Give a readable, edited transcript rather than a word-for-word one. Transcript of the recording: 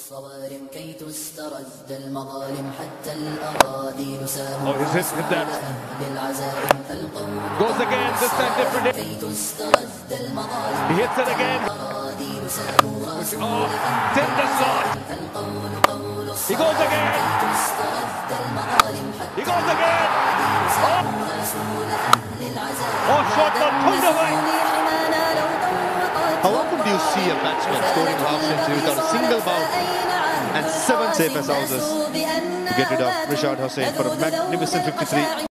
الصوارم كي تسترد المظالم حتى الأراضي نسام للعزائم goes again, this time different. كي تسترد المظالم He hits it again. الأراضي نسام Oh, tender shot. He goes again. تسترد المظالم He goes again. Oh, shot not pulled away. How often do you see a batsman scoring half century without a single boundary and 7 safe as houses to get rid of Rashad Hussain for a magnificent 53?